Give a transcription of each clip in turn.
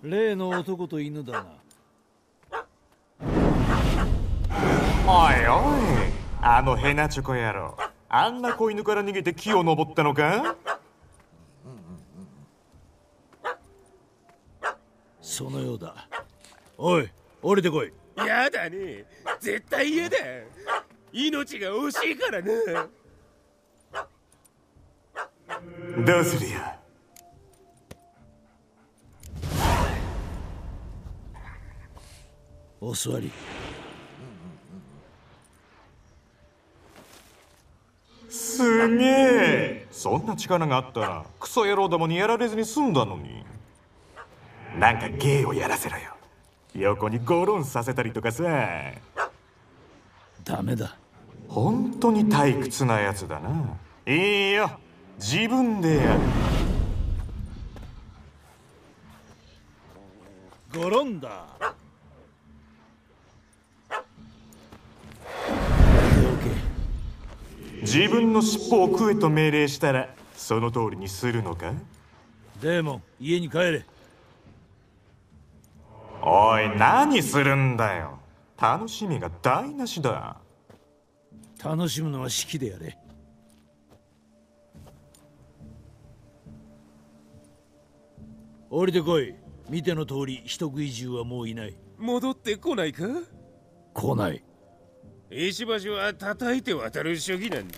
例の男と犬だな。 おいおい、あのヘナチョコ野郎、あんな子犬から逃げて木を登ったのか？ そのようだ。おい、降りてこい。 やだね、絶対嫌だ。命が惜しいからな。 どうするよ。 お座り。 すげえ。そんな力があったらクソ野郎どもにやられずに済んだのに。なんか芸をやらせろよ。横にゴロンさせたりとかさ。 ダメだ。 本当に退屈なやつだな。いいよ、自分でやる。 ゴロンだ。 自分の尻尾を食えと命令したらその通りにするのか？ デーモン、家に帰れ。 おい、何するんだよ。楽しみが台無しだ。 楽しむのは式でやれ。降りてこい。見ての通り人食い獣はもういない。 戻ってこないか？ 来ない。 石橋は叩いて渡る主義なんだ。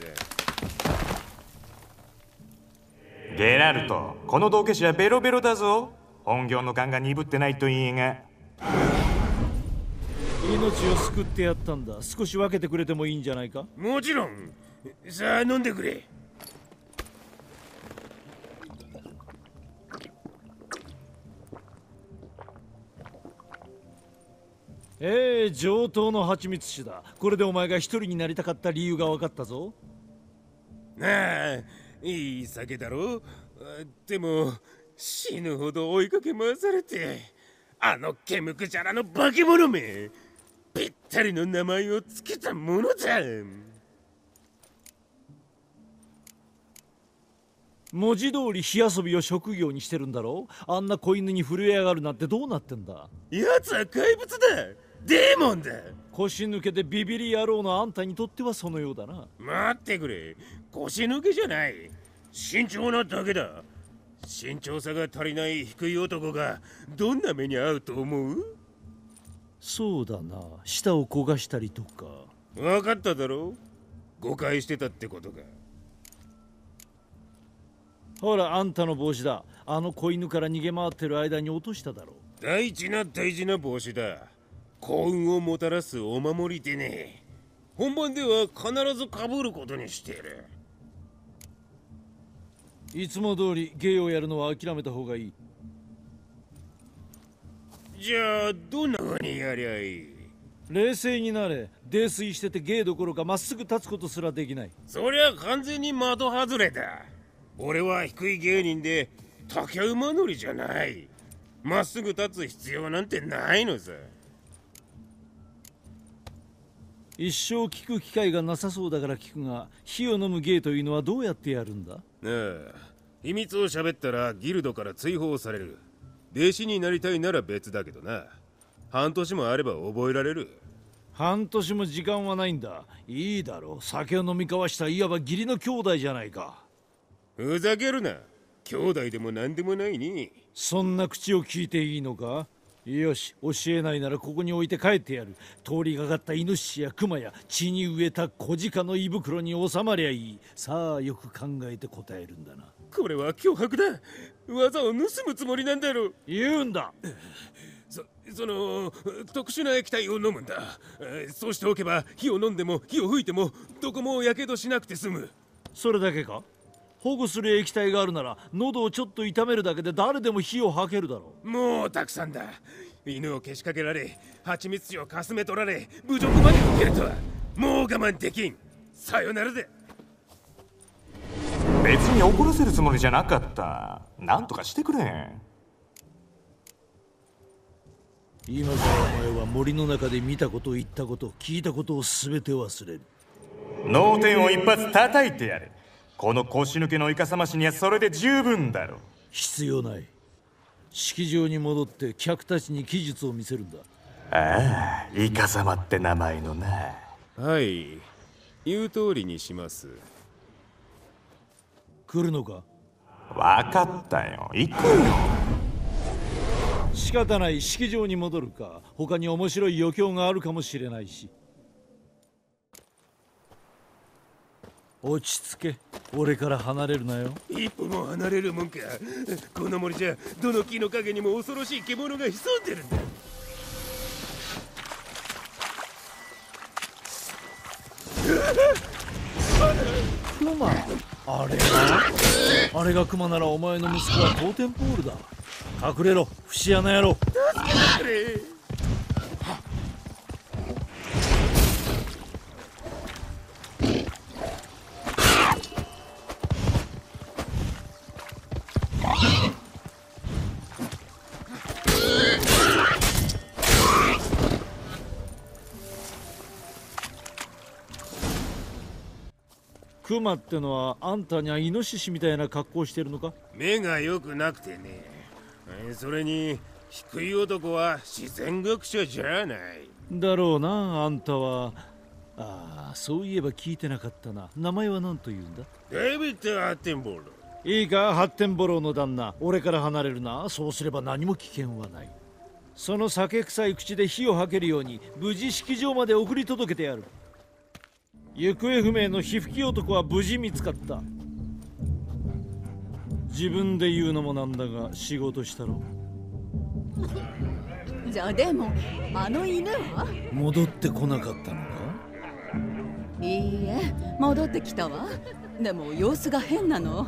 ゲラルト、この道化師はベロベロだぞ。本業の勘が鈍ってないといいが。 命を救ってやったんだ。少し分けてくれてもいいんじゃないか？ もちろん。さあ飲んでくれ。 上等の蜂蜜酒だ。これでお前が一人になりたかった理由が分かったぞ。 ああ、いい酒だろ。でも死ぬほど追いかけ回されて、あのケムクジャラの化け物め、ぴったりの名前をつけたものだ。 文字通り火遊びを職業にしてるんだろう。あんな子犬に震え上がるなんてどうなってんだ。 奴は怪物だ。デーモンだ。 腰抜けでビビり野郎のあんたにとってはそのようだな。 待ってくれ、腰抜けじゃない。慎重なだけだ。身長差が足りない低い男がどんな目に遭うと思う？ そうだな、舌を焦がしたりとか。 分かっただろう。誤解してたってことか。 ほら、あんたの帽子だ。あの子犬から逃げ回ってる間に落としただろう。 大事な帽子だ。幸運をもたらすお守りでね。本番では必ずかぶることにしている。 いつも通り芸をやるのは諦めた方がいい。 じゃあどんな風にやりゃいい？ 冷静になれ。泥酔してて芸どころかまっすぐ立つことすらできない。 そりゃ完全に的外れだ。俺は低い芸人で竹馬乗りじゃない。まっすぐ立つ必要なんてないのさ。 一生聞く機会がなさそうだから聞くが、火を飲む芸というのはどうやってやるんだ？ ああ、秘密を喋ったらギルドから追放される。弟子になりたいなら別だけどな。半年もあれば覚えられる。 半年も時間はないんだ。いいだろう。酒を飲み交わしたいわば義理の兄弟じゃないか。 ふざけるな。兄弟でも何でもないに。 そんな口を聞いていいのか？よし、教えないならここに置いて帰ってやる。通りがかったイノシシやクマや血に飢えた小鹿の胃袋に収まりゃいい。さあ、よく考えて答えるんだな。 これは脅迫だ。技を盗むつもりなんだろう。 言うんだ。 その特殊な液体を飲むんだ。そうしておけば火を飲んでも火を吹いてもどこもやけどしなくて済む。 それだけか？保護する液体があるなら喉をちょっと痛めるだけで誰でも火を吐けるだろう。もうたくさんだ。犬をけしかけられ、蜂蜜酒をかすめ取られ、侮辱まで受けるとはもう我慢できん。さよならだ。 別に怒らせるつもりじゃなかった。なんとかしてくれ。 今からお前は森の中で見たこと、言ったこと、聞いたことを全て忘れる。 脳天を一発叩いてやれ。この腰抜けのイカサマシにはそれで十分だろう。 必要ない。 式場に戻って客たちに技術を見せるんだ。 ああ、イカ様って名前のな。 はい、言う通りにします。 来るのか？ わかったよ、行くよ。 仕方ない、式場に戻るか。他に面白い余興があるかもしれないし。落ち着け。俺から離れるなよ。 一歩も離れるもんか。この森じゃどの木の陰にも恐ろしい獣が潜んでるんだ。 クマ、あれがクマならお前の息子はトーテンポールだ。隠れろ、節穴野郎。 助けてくれ。 クマってのはあんたにはイノシシみたいな格好してるのか？ 目が良くなくてね。それに低い男は自然学者じゃない。 だろうな。あんたはそういえば聞いてなかったな。名前は何と言うんだ？ デイビッド・アッテンボール。 いいか、ハッテンボローの旦那、俺から離れるな。そうすれば何も危険はない。その酒臭い口で火を吐けるように無事式場まで送り届けてやる。行方不明の火吹き男は無事見つかった。自分で言うのもなんだが仕事したろ。 じゃあでもあの犬は？ 戻ってこなかったのか？ いいえ、戻ってきたわ。でも様子が変なの。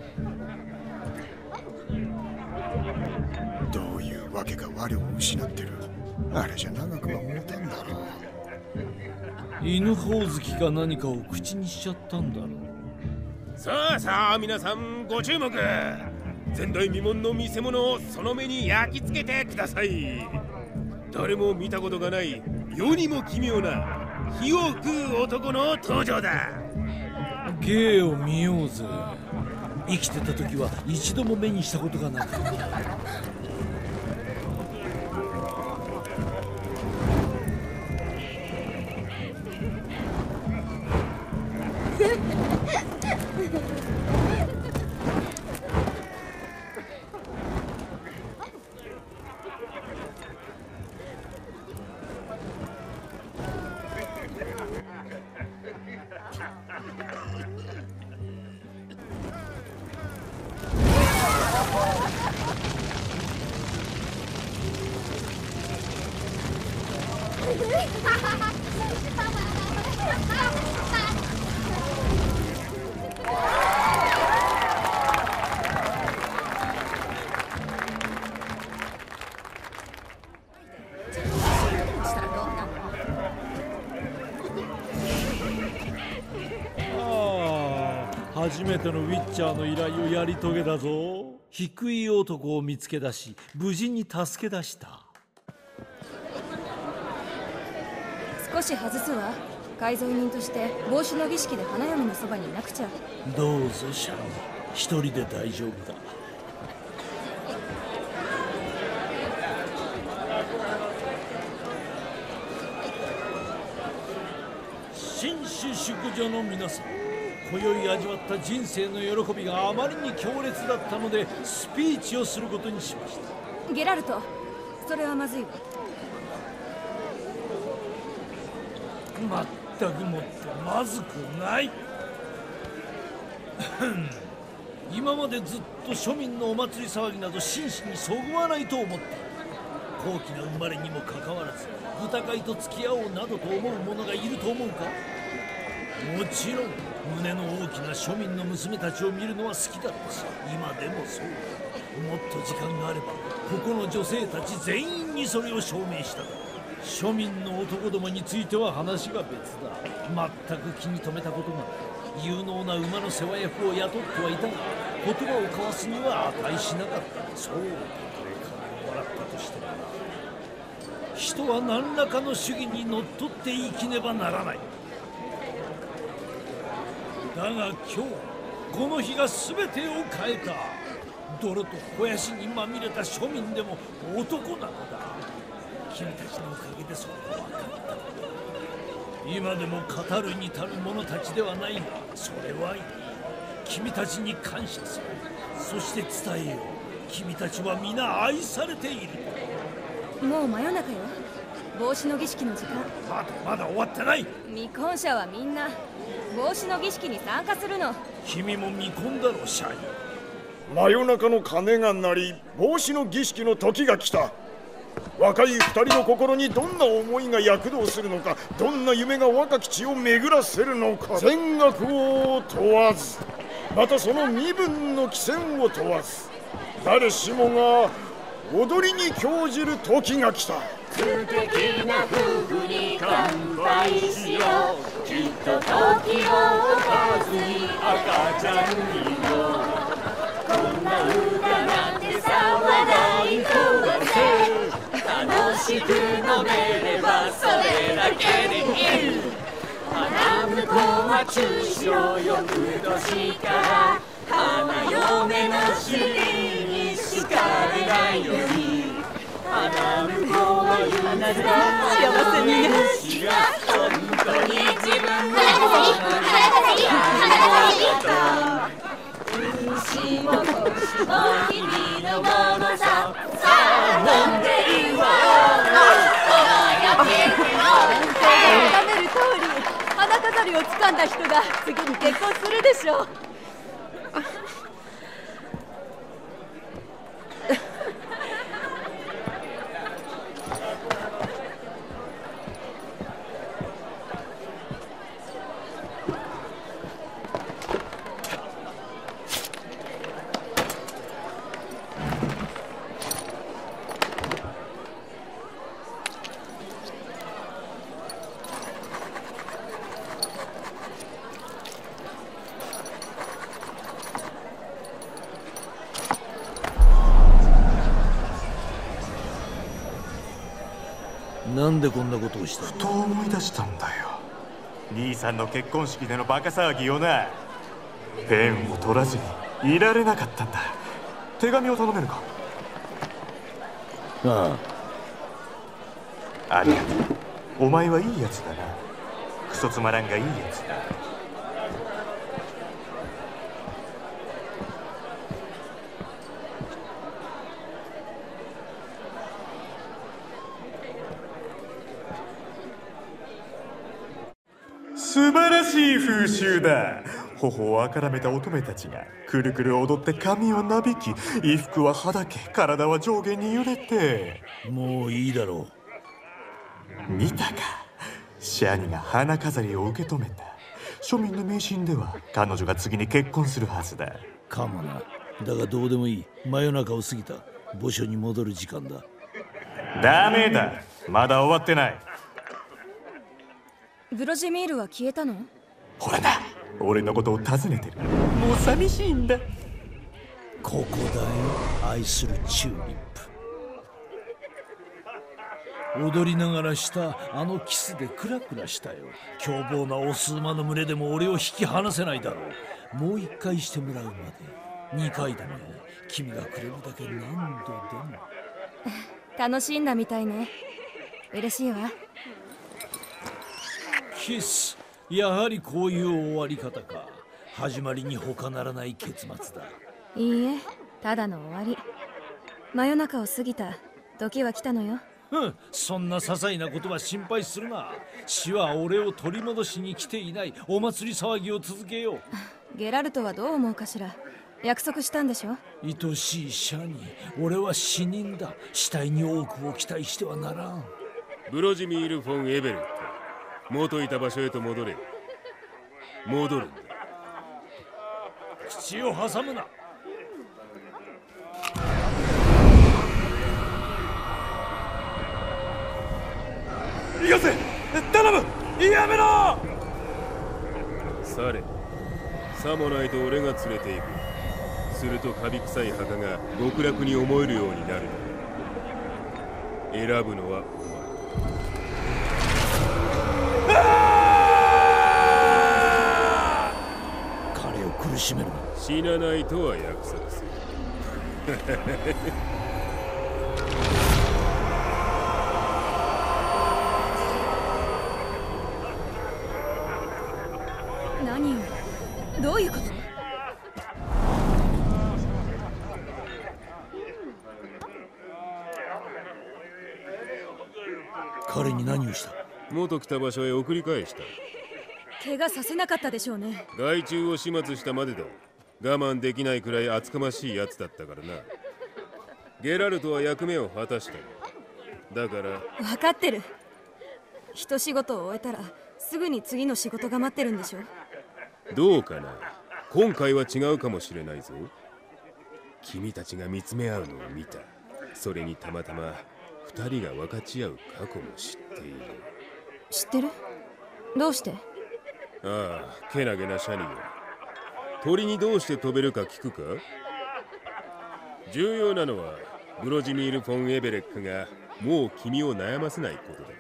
どういうわけか我を失ってる。あれじゃ長くは持たんだろう。 犬ほおずきか何かを口にしちゃったんだろう。 さあさあ皆さんご注目。前代未聞の見せ物をその目に焼き付けてください。誰も見たことがない世にも奇妙な火を食う男の登場だ。 芸を見ようぜ。生きてた時は一度も目にしたことがなかった。初めてのウィッチャーの依頼をやり遂げたぞ。低い男を見つけ出し無事に助け出した。 少し外すわ。改造人として帽子の儀式で花嫁のそばにいなくちゃ。 どうぞシャロン、一人で大丈夫だ。紳士淑女の皆さん、今宵味わった人生の喜びがあまりに強烈だったのでスピーチをすることにしました。 ゲラルト、それはまずいわ。 まったくもってまずくない。今までずっと庶民のお祭り騒ぎなど真摯にそぐわないと思っていた。高貴な生まれにもかかわらず豚飼いと付き合おうなどと思う者がいると思うか？もちろん胸の大きな庶民の娘たちを見るのは好きだったし、今でもそうだ。もっと時間があればここの女性たち全員にそれを証明しただろう。庶民の男どもについては話が別だ。全く気に留めたことがない。有能な馬の世話役を雇ってはいたが言葉を交わすには値しなかった。そう金をもらったとしてもな。人は何らかの主義にのっとって生きねばならない。だが今日この日が全てを変えた。 泥と肥やしにまみれた庶民でも男なのだ。君たちのおかげでそれが分かった。今でも語るに足る者たちではないが、それはいい。君たちに感謝する。そして伝えよう。君たちは皆愛されている。 もう真夜中よ。帽子の儀式の時間。 まだ終わってない。 未婚者はみんな帽子の儀式に参加するの。 君も未婚だろう、シャイ。 真夜中の鐘が鳴り、帽子の儀式の時が来た。若い二人の心にどんな思いが躍動するのか、どんな夢が若き血を巡らせるのか、善悪を問わず、またその身分の貴賤を問わず、誰しもが踊りに興じる時が来た。 素敵な夫婦に乾杯しよう。きっと時を置かずに赤ちゃんにもこんな歌なんてさ、話題とは楽しく飲めればそれだけでいい。花婿は中小翌年から花嫁の尻に敷かれないように。花婿は言うなら幸せにね。本当に自分の牛も腰も君のものさ。さあ飲んでいいわ。 眺める通り、花飾りを掴んだ人が次に結婚するでしょう。 なんでこんなことをしたの？ ふと思い出したんだよ。兄さんの結婚式でのバカ騒ぎをな。ペンを取らずにいられなかったんだ。手紙を頼めるか？ あありがとう。お前はいいやつだな。クソつまらんがいいやつだ。素晴らしい風習だ。頬をあからめた乙女たちがくるくる踊って髪をなびき、衣服ははだけ、体は上下に揺れて。 もういいだろう。見たか、シャニが花飾りを受け止めた。庶民の迷信では彼女が次に結婚するはずだ。 かもな。だがどうでもいい。真夜中を過ぎた。墓所に戻る時間だ。 ダメだ、まだ終わってない。 ブロジミールは消えたの？ ほらな、俺のことを尋ねてる。もう寂しいんだ。 ここだよ、愛するチューリップ。踊りながらしたあのキスでクラクラしたよ。凶暴なオス馬の群れでも俺を引き離せないだろう。もう一回してもらうまで、2回でもいい。君がくれるだけ何度でも。 楽しんだみたいね。嬉しいわ。 キス、やはりこういう終わり方か。始まりに他ならない結末だ。 いいえ、ただの終わり。真夜中を過ぎた。時は来たのよ。 そんな些細なことは心配するな。死は俺を取り戻しに来ていない。お祭り騒ぎを続けよう。 ゲラルトはどう思うかしら。約束したんでしょ？ 愛しいシャニ、俺は死人だ。死体に多くを期待してはならん。 ブロジミール・フォン・エベルット、元いた場所へと戻れ。戻るんだ。 口を挟むな。 よせ、頼む、やめろ。 され、さもないと俺が連れて行く。するとカビ臭い墓が極楽に思えるようになる。選ぶのは彼を苦しめるな。 死なないとは約束する。 何よ、どういうこと？ 彼に何をした？ 元来た場所へ送り返した。 怪我させなかったでしょうね。 害虫を始末したまでだ。我慢できないくらい厚かましいやつだったからな。ゲラルトは役目を果たした。だから分かってる。一仕事を終えたらすぐに次の仕事が待ってるんでしょ。 どうかな。今回は違うかもしれないぞ。君たちが見つめ合うのを見た。それにたまたま二人が分かち合う過去も知っている。 知ってる？どうして？ ああ、けなげなシャニよ。鳥にどうして飛べるか聞くか？重要なのはブロジミール・フォン・エベレックがもう君を悩ませないことだ。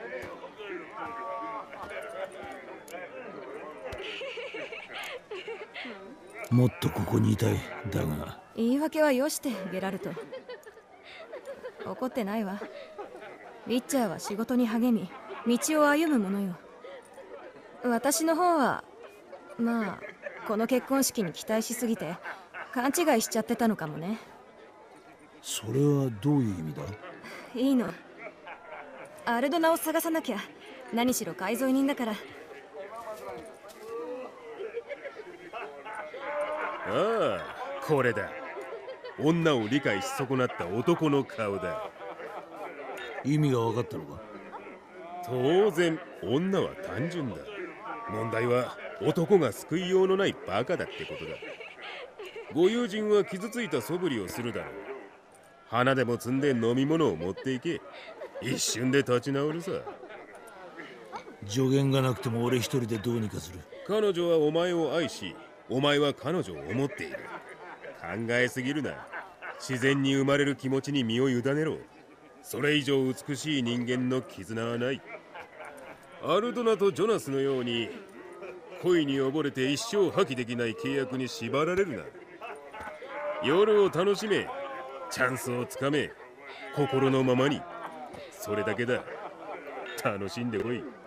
もっとここにいたい。だが言い訳はよして、ゲラルト。怒ってないわ。ウィッチャーは仕事に励み道を歩むものよ。私の方はまあこの結婚式に期待しすぎて勘違いしちゃってたのかもね。 それはどういう意味だ？ いいの。アルドナを探さなきゃ。何しろ改造人だから。 ああ、これだ。女を理解し損なった男の顔だ。 意味が分かったのか？ 当然女は単純だ。問題は男が救いようのないバカだってことだ。ご友人は傷ついた素振りをするだろう。花でも摘んで飲み物を持っていけ。一瞬で立ち直るさ。 助言がなくても俺一人でどうにかする。 彼女はお前を愛し、お前は彼女を思っている。考えすぎるな。自然に生まれる気持ちに身を委ねろ。それ以上美しい人間の絆はない。アルドナとジョナスのように恋に溺れて一生破棄できない契約に縛られるな。夜を楽しめ、チャンスをつかめ、心のままに。それだけだ。楽しんでこい。